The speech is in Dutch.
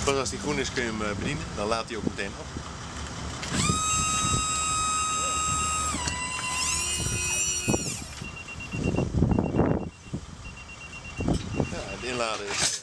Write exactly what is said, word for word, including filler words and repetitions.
Pas als die groen is kun je hem bedienen, dan laat hij ook meteen op. Ja, het inladen is